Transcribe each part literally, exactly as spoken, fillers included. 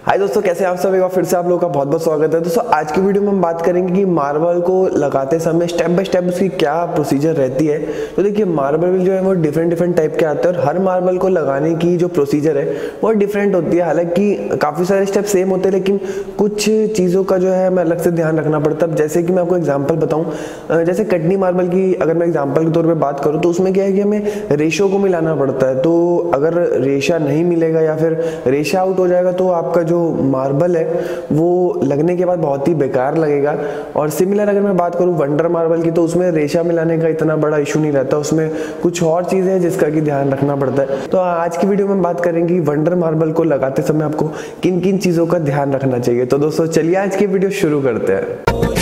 हाय दोस्तों, कैसे आप सब? एक बार फिर से आप लोगों का बहुत बहुत स्वागत है। दोस्तों आज की वीडियो में हम बात करेंगे कि मार्बल को लगाते समय स्टेप बाय स्टेप उसकी क्या प्रोसीजर रहती है। तो देखिए, मार्बल जो है वो डिफरेंट डिफरेंट टाइप के आते हैं और हर मार्बल को लगाने की जो प्रोसीजर है वो डिफरेंट होती है। हालांकि काफ़ी सारे स्टेप सेम होते हैं, लेकिन कुछ चीज़ों का जो है हमें अलग से ध्यान रखना पड़ता है। जैसे कि मैं आपको एग्जाम्पल बताऊँ, जैसे कटनी मार्बल की अगर मैं एग्जाम्पल के तौर पर बात करूँ तो उसमें क्या है कि हमें रेशो को मिलाना पड़ता है। तो अगर रेशा नहीं मिलेगा या फिर रेशा आउट हो जाएगा तो आपका जो मार्बल है वो लगने के बाद बहुत ही बेकार लगेगा। और सिमिलर अगर मैं बात करूं वंडर मार्बल की, तो उसमें रेशा मिलाने का इतना बड़ा इशू नहीं रहता, उसमें कुछ और चीज़ें हैं जिसका कि ध्यान रखना पड़ता है। तो आज की वीडियो में बात करेंगे वंडर मार्बल को लगाते समय आपको किन किन चीज़ों का ध्यान रखना चाहिए। तो दोस्तों चलिए आज की वीडियो शुरू करते हैं।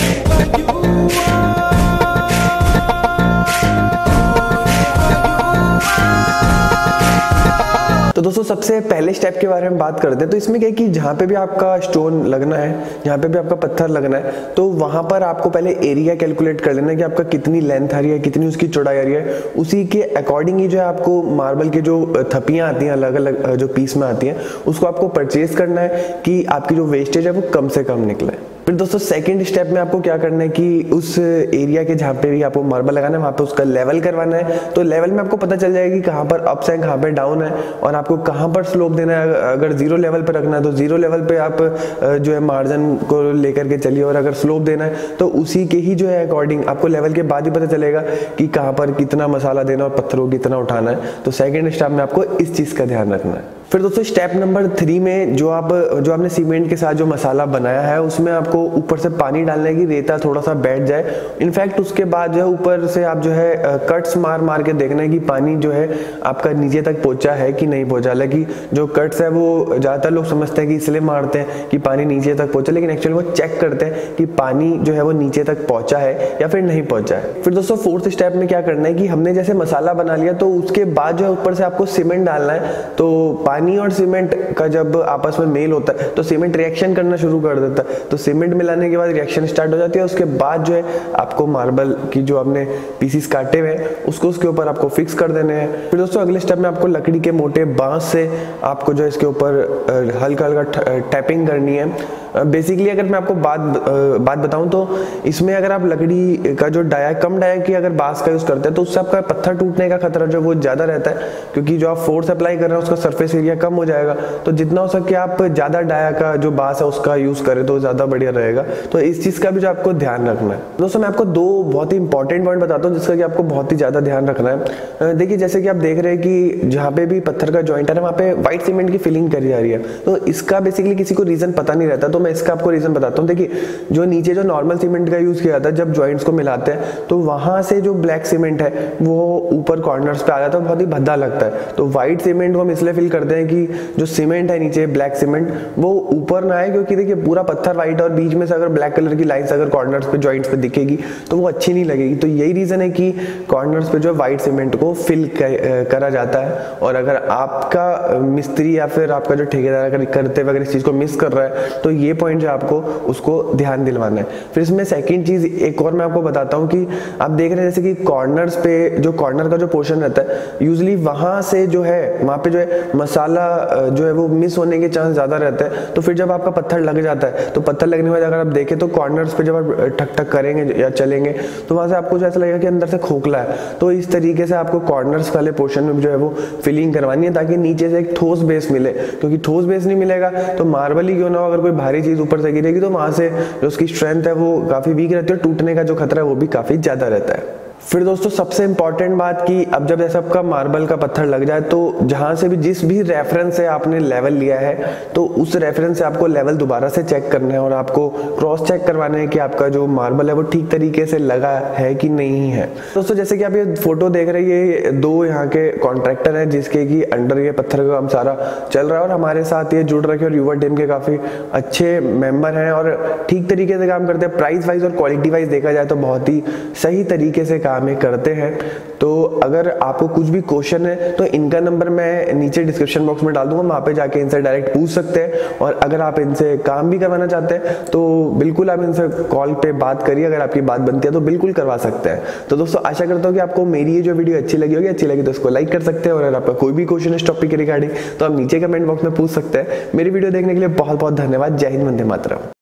तो दोस्तों सबसे पहले स्टेप के बारे में बात करते हैं। तो इसमें क्या है कि जहाँ पे भी आपका स्टोन लगना है, जहाँ पे भी आपका पत्थर लगना है, तो वहाँ पर आपको पहले एरिया कैलकुलेट कर लेना है कि आपका कितनी लेंथ आ रही है, कितनी उसकी चौड़ाई आ रही है। उसी के अकॉर्डिंग ही जो है आपको मार्बल की जो थपियाँ आती हैं, अलग अलग जो पीस में आती हैं, उसको आपको परचेज करना है कि आपकी जो वेस्टेज है वो कम से कम निकले। फिर दोस्तों सेकंड स्टेप में आपको क्या करना है कि उस एरिया के जहाँ पे भी आपको मार्बल लगाना है वहाँ पे उसका लेवल करवाना है। तो लेवल में आपको पता चल जाएगा कि कहाँ पर अप्स है, कहाँ पे डाउन है और आपको कहाँ पर स्लोप देना है। अगर जीरो लेवल पे रखना है तो जीरो लेवल पे आप जो है मार्जिन को लेकर के चलिए, और अगर स्लोप देना है तो उसी के ही जो है अकॉर्डिंग आपको लेवल के बाद ही पता चलेगा कि कहाँ पर कितना मसाला देना और पत्थरों को कितना उठाना है। तो सेकेंड स्टेप में आपको इस चीज़ का ध्यान रखना है। फिर दोस्तों स्टेप नंबर थ्री में जो आप जो आपने सीमेंट के साथ जो मसाला बनाया है उसमें आपको ऊपर से पानी डालना है कि रेता थोड़ा सा बैठ जाए। इनफैक्ट उसके बाद जो है ऊपर से आप जो है कट्स मार मार के देखना है कि पानी जो है आपका नीचे तक पहुंचा है कि नहीं पहुंचा। हालांकि जो कट्स है वो ज़्यादातर लोग समझते हैं कि इसलिए मारते हैं कि पानी नीचे तक पहुंचा, लेकिन एक्चुअली वो चेक करते हैं कि पानी जो है वो नीचे तक पहुंचा है या फिर नहीं पहुंचा है। फिर दोस्तों फोर्थ स्टेप में क्या करना है कि हमने जैसे मसाला बना लिया तो उसके बाद जो है ऊपर से आपको सीमेंट डालना है। तो पानी और सीमेंट का जब आपस में मेल होता है तो सीमेंट रिएक्शन करना शुरू कर देता है। तो सीमेंट मिलाने के बाद रिएक्शन स्टार्ट हो जाती है। उसके बाद जो है आपको मार्बल की जो आपने पीसीस काटे हुए हैं उसको उसके ऊपर आपको फिक्स कर देने हैं। फिर दोस्तों अगले स्टेप में आपको लकड़ी के मोटे बांस से आपको जो है इसके ऊपर हल्का हल्का टैपिंग करनी है। बेसिकली अगर मैं आपको बात बात बताऊं तो इसमें अगर आप लकड़ी का जो डाया कम डाया की अगर बांस का यूज करते हैं तो उससे आपका पत्थर टूटने का खतरा जो वो ज्यादा रहता है, क्योंकि जो आप फोर्स अप्लाई कर रहे हैं उसका सरफेस एरिया कम हो जाएगा। तो जितना हो सके आप ज्यादा डाया का जो बांस है उसका यूज करें तो ज्यादा बढ़िया रहेगा। तो इस चीज का भी जो आपको ध्यान रखना है। दोस्तों मैं आपको दो बहुत ही इंपॉर्टेंट पॉइंट बताता हूँ जिसका कि आपको बहुत ही ज्यादा ध्यान रखना है। देखिए जैसे कि आप देख रहे हैं कि जहाँ पे भी पत्थर का ज्वाइंट है वहाँ पे व्हाइट सीमेंट की फिलिंग करी जा रही है। तो इसका बेसिकली किसी को रीजन पता नहीं रहता, तो मैं इसका आपको रीजन बताता हूँ। देखिए जो नीचे जो नॉर्मल सीमेंट का यूज किया जाता है जब ज्वाइंट्स को मिलाते हैं तो वहां से जो ब्लैक सीमेंट है वो ऊपर कॉर्नर्स पे आ जाता है, बहुत ही भद्दा लगता है। तो व्हाइट सीमेंट को हम इसलिए फिल करते हैं कि जो सीमेंट है नीचे ब्लैक सीमेंट वो ऊपर ना आए, क्योंकि देखिए पूरा पत्थर व्हाइट और बीच में से अगर ब्लैक कलर की लाइंस अगर कॉर्नर्स पे जॉइंट्स पे दिखेगी तो वो अच्छी नहीं लगेगी। तो यही रीजन है कि कॉर्नर्स पे जो व्हाइट सीमेंट को फिल करा जाता है। और अगर आपका मिस्त्री या फिर आपका जो ठेकेदार अगर करते वगैरह इस चीज को मिस कर रहा है तो ये पॉइंट जो आपको उसको ध्यान दिलवाना है। फिर इसमें सेकंड चीज एक और मैं आपको बताता हूँ कि आप देख रहे हैं जैसे कि कॉर्नर्स पे जो कॉर्नर का जो पोर्शन रहता है यूजुअली वहां से जो है वहां पे जो है मसाला जो है वो मिस होने के चांस ज्यादा रहते हैं। तो फिर जब आपका पत्थर लग जाता है तो पत्थर लगने के बाद अगर आप देखें तो कॉर्नर्स पे जब आप ठक ठक करेंगे या चलेंगे तो वहां से आपको ऐसा लगेगा कि अंदर से खोखला है। तो इस तरीके से आपको कॉर्नर्स वाले पोर्शन में जो है वो फिलिंग करवानी है ताकि नीचे से एक ठोस बेस मिले, क्योंकि ठोस बेस नहीं मिलेगा तो मार्बल ही क्यों ना हो, अगर कोई भारी चीज ऊपर से गिरेगी तो वहां से जो उसकी स्ट्रेंथ है वो काफी वीक रहती है, टूटने का जो खतरा है वो भी काफी ज्यादा रहता है। फिर दोस्तों सबसे इंपॉर्टेंट बात कि अब जब ऐसा आपका मार्बल का पत्थर लग जाए तो जहां से भी जिस भी रेफरेंस से आपने लेवल लिया है तो उस रेफरेंस से आपको लेवल दोबारा से चेक करना है और आपको क्रॉस चेक करवाना है कि आपका जो मार्बल है वो ठीक तरीके से लगा है कि नहीं है। दोस्तों जैसे कि आप ये फोटो देख रहे हैं, ये दो यहाँ के कॉन्ट्रैक्टर हैं जिसके कि अंडर ये पत्थर का काम सारा चल रहा है और हमारे साथ ये जुड़ रखे और युवा टीम के काफी अच्छे मेंबर हैं और ठीक तरीके से काम करते हैं। प्राइस वाइज और क्वालिटी वाइज देखा जाए तो बहुत ही सही तरीके से काम ये करते हैं। तो अगर आपको कुछ भी क्वेश्चन है तो इनका नंबर मैं नीचे डिस्क्रिप्शन बॉक्स में डाल दूंगा, वहाँ पे जाके इनसे डायरेक्ट पूछ सकते हैं। और अगर आप इनसे काम भी करवाना चाहते हैं तो बिल्कुल आप इनसे कॉल पे बात करिए, अगर आपकी बात बनती है तो बिल्कुल करवा सकते हैं। तो दोस्तों आशा करता हूँ कि आपको मेरी ये जो वीडियो अच्छी लगी होगी, अच्छी लगी तो इसको लाइक कर सकते हैं। और अगर आपका कोई भी क्वेश्चन इस टॉपिक के रिगार्डिंग तो आप नीचे कमेंट बॉक्स में पूछ सकते हैं। मेरी वीडियो देखने के लिए बहुत बहुत धन्यवाद। जय हिंद, वंदे मातरम।